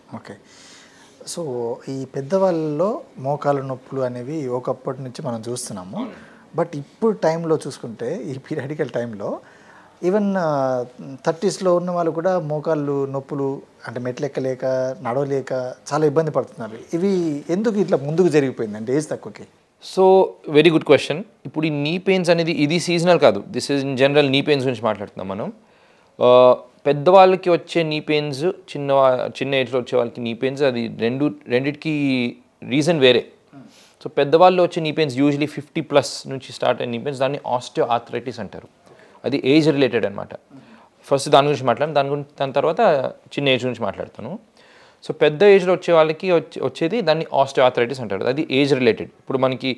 Okay. So ఈ పెద్దవాళ్ళలో మోకాలు నొప్పులు అనేవి ఒకప్పటి నుంచి మనం చూస్తున్నాము. బట్ ఇప్పుడు టైంలో చూసుకుంటే ఈ పీరియాడికల్ టైంలో ఈవెన్ 30స్లో ఉన్న వాళ్ళు కూడా మోకాళ్ళు నొప్పులు అంటే మెట్లెక్కలేక నడవలేక చాలా ఇబ్బంది పడుతున్నారు. ఇవి ఎందుకు ఇట్లా ముందుకు జరిగిపోయింది అంటే ఏజ్ తక్కువకి? So very good question. ఇప్పుడు ఈ నీ పెయిన్స్ అనేది ఇది సీజనల్ కాదు. This is in general knee pains గురించి మాట్లాడుతున్నాం మనం. పెద్దవాళ్ళకి వచ్చే నీ పెయిన్స్, చిన్న ఏజ్లో వచ్చే వాళ్ళకి నీ పెయిన్స్, అది రెండిటికి రీజన్ వేరే. సో పెద్దవాళ్ళు వచ్చే నీ పెయిన్స్ యూజువలీ 50+ నుంచి స్టార్ట్ అయిన నీ పెయిన్స్, దాన్ని ఆస్టియో ఆర్థరైటిస్ అంటారు. అది ఏజ్ రిలేటెడ్ అనమాట. ఫస్ట్ దాని గురించి మాట్లాడను, దాని తర్వాత చిన్న ఏజ్ గురించి మాట్లాడతాను. సో పెద్ద ఏజ్లో వచ్చే వాళ్ళకి వచ్చేది దాన్ని ఆస్టియో ఆర్థరైటిస్ అంటారు. అది ఏజ్ రిలేటెడ్. ఇప్పుడు మనకి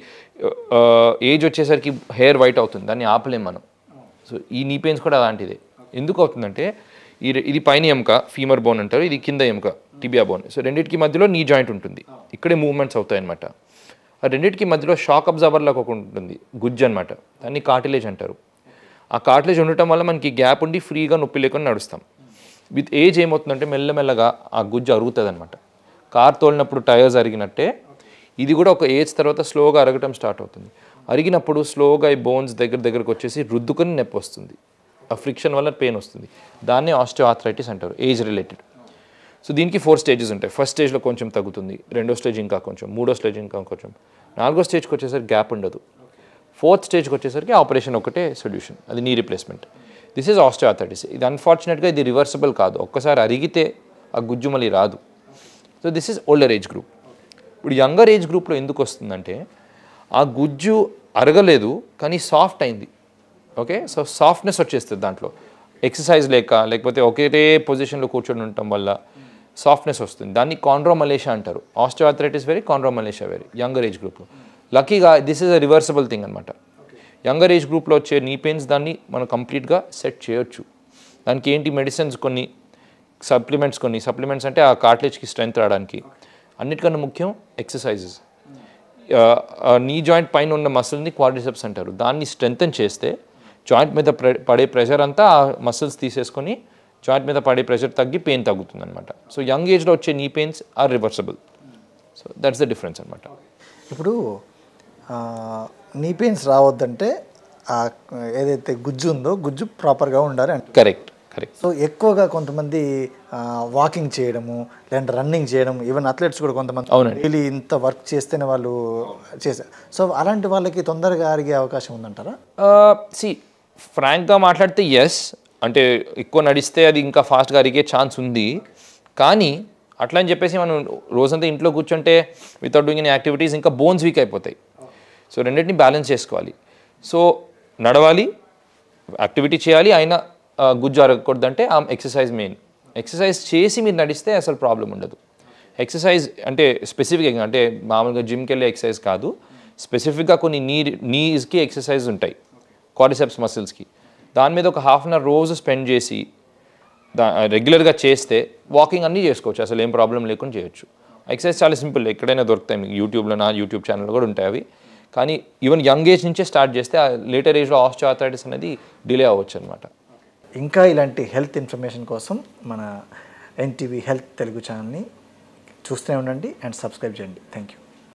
ఏజ్ వచ్చేసరికి హెయిర్ వైట్ అవుతుంది, దాన్ని ఆపలేం మనం. సో ఈ నీ పెయిన్స్ కూడా అలాంటిదే. ఎందుకు అవుతుందంటే ఇది పైన ఎముక ఫీమర్ బోన్ అంటారు, ఇది కింద ఎముక టిబియా బోన్. సో రెండింటికి మధ్యలో నీ జాయింట్ ఉంటుంది, ఇక్కడే మూవ్మెంట్స్ అవుతాయి అనమాట. ఆ రెండింటికి మధ్యలో షాక్ అబ్జర్వర్ లాగా ఒకటి ఉంటుంది, గుజ్జు అనమాట, దాన్ని కార్టిలేజ్ అంటారు. ఆ కార్టిలేజ్ ఉండటం వల్ల మనకి గ్యాప్ ఉండి ఫ్రీగా నొప్పి లేకుండా నడుస్తాం. విత్ ఏజ్ ఏమవుతుందంటే మెల్లమెల్లగా ఆ గుజ్జు అరుగుతుంది అనమాట. కార్ తోలినప్పుడు టైర్స్ అరిగినట్టే ఇది కూడా ఒక ఏజ్ తర్వాత స్లోగా అరగటం స్టార్ట్ అవుతుంది. అరిగినప్పుడు స్లోగా ఈ బోన్స్ దగ్గరకు వచ్చేసి రుద్దుకొని నొప్పి వస్తుంది. ఆ ఫ్రిక్షన్ వల్ల పెయిన్ వస్తుంది. దాన్నే ఆస్టియో ఆర్థరైటిస్ అంటారు, ఏజ్ రిలేటెడ్. సో దీనికి 4 స్టేజెస్ ఉంటాయి. ఫస్ట్ స్టేజ్లో కొంచెం తగ్గుతుంది, రెండో స్టేజ్ ఇంకా కొంచెం, మూడో స్టేజ్ ఇంకా కొంచెం, నాలుగో స్టేజ్కి వచ్చేసరికి గ్యాప్ ఉండదు, ఫోర్త్ స్టేజ్కి వచ్చేసరికి ఆపరేషన్ ఒకటే సొల్యూషన్, అది knee replacement. This is osteoarthritis. ఇది అన్ఫార్చునేట్గా ఇది రివర్సిబుల్ కాదు, ఒక్కసారి అరిగితే ఆ గుజ్జు మళ్ళీ రాదు. So this is older age group. ఇప్పుడు యంగర్ ఏజ్ గ్రూప్లో ఎందుకు వస్తుందంటే ఆ గుజ్జు అరగలేదు కానీ సాఫ్ట్ అయింది. ఓకే, సో సాఫ్ట్నెస్ వచ్చేస్తుంది దాంట్లో, ఎక్సర్సైజ్ లేకపోతే ఒకే పొజిషన్లో కూర్చొని ఉండటం వల్ల సాఫ్ట్నెస్ వస్తుంది. దాన్ని కాండ్రోమలేషియా అంటారు. ఆస్టియో ఆర్థరైటిస్ వేరే, కాండ్రోమలేషియా వేరే యంగర్ ఏజ్ గ్రూప్లో. లక్కీగా this is a reversible thing అనమాట. యంగర్ ఏజ్ గ్రూప్లో వచ్చే నీ పెయిన్స్ దాన్ని మనం కంప్లీట్గా సెట్ చేయొచ్చు. దానికి ఏంటి మెడిసిన్స్, కొన్ని సప్లిమెంట్స్ అంటే ఆ కార్టిలేజ్కి స్ట్రెంత్ రావడానికి. అన్నిటికన్నా ముఖ్యం ఎక్సర్సైజెస్. నీ జాయింట్ పైన ఉన్న మసిల్ని క్వాడ్రిసెప్స్ అంటారు. దాన్ని స్ట్రెంథన్ చేస్తే జాయింట్ మీద పడే ప్రెషర్ అంతా ఆ మసిల్స్ తీసేసుకొని జాయింట్ మీద పడే ప్రెషర్ తగ్గి పెయిన్ తగ్గుతుంది అనమాట. సో యంగ్ ఏజ్లో వచ్చే knee pains are reversible. So that's the difference అనమాట. ఇప్పుడు నీ పెయిన్స్ రావద్దంటే ఏదైతే గుజ్జు ఉందో గుజ్జు ప్రాపర్గా ఉండాలి అంటే కరెక్ట్. సో ఎక్కువగా కొంతమంది వాకింగ్ చేయడము, లేదంటే రన్నింగ్ చేయడం, ఈవెన్ అథ్లెట్స్ కూడా కొంతమంది డైలీ ఇంత వర్క్ చేస్తేనే వాళ్ళు చేశారు. సో అలాంటి వాళ్ళకి తొందరగా అరిగే అవకాశం ఉందంటారా? ఫ్రాంక్గా మాట్లాడితే ఎస్, అంటే ఎక్కువ నడిస్తే అది ఇంకా ఫాస్ట్గా అరిగే ఛాన్స్ ఉంది. కానీ అట్లా అని చెప్పేసి మనం రోజంతా ఇంట్లో కూర్చుంటే వితౌట్ డూయింగ్ ఎనీ యాక్టివిటీస్ ఇంకా బోన్స్ వీక్ అయిపోతాయి. సో రెండింటిని బ్యాలెన్స్ చేసుకోవాలి. సో నడవాలి, యాక్టివిటీ చేయాలి, అయినా గుజ్జు అరగకూడదంటే ఆ ఎక్సర్సైజ్ మెయిన్. ఎక్సర్సైజ్ చేసి మీరు నడిస్తే అసలు ప్రాబ్లం ఉండదు. ఎక్సర్సైజ్ అంటే స్పెసిఫిక్గా, అంటే మామూలుగా జిమ్కి వెళ్ళే ఎక్సర్సైజ్ కాదు, స్పెసిఫిక్గా కొన్ని నీస్కి ఎక్సర్సైజ్ ఉంటాయి, క్వాడ్రిసెప్స్ మసిల్స్కి. దాని మీద ఒక హాఫ్ అన్ అవర్ రోజు స్పెండ్ చేసి రెగ్యులర్గా చేస్తే వాకింగ్ అన్నీ చేసుకోవచ్చు, అసలు ఏం ప్రాబ్లం లేకుండా చేయొచ్చు. ఎక్సర్సైజ్ చాలా సింపుల్, ఎక్కడైనా దొరుకుతాయి మీకు. యూట్యూబ్లో, నా యూట్యూబ్ ఛానల్లో కూడా ఉంటాయి అవి. కానీ ఈవెన్ యంగ్ ఏజ్ నుంచే స్టార్ట్ చేస్తే ఆ లేటర్ ఏజ్లో ఆస్టియో ఆర్థరైటిస్ అనేది డిలే అవ్వచ్చు అనమాట. ఇంకా ఇలాంటి హెల్త్ ఇన్ఫర్మేషన్ కోసం మన NTV హెల్త్ తెలుగు ఛానల్ని చూస్తూనే ఉండండి అండ్ సబ్స్క్రైబ్ చేయండి. Thank you.